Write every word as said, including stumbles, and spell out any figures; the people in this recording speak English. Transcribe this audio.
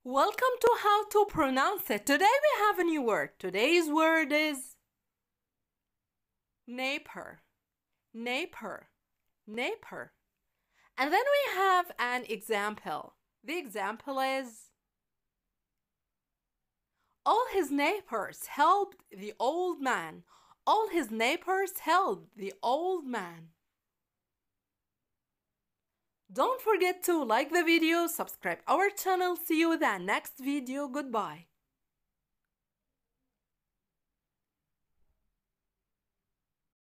Welcome to How to Pronounce It. Today we have a new word. Today's word is neighbor, neighbor, neighbor. And then we have an example. The example is all his neighbors helped the old man. All his neighbors helped the old man. Don't forget to like the video, subscribe our channel. See you in the next video. Goodbye.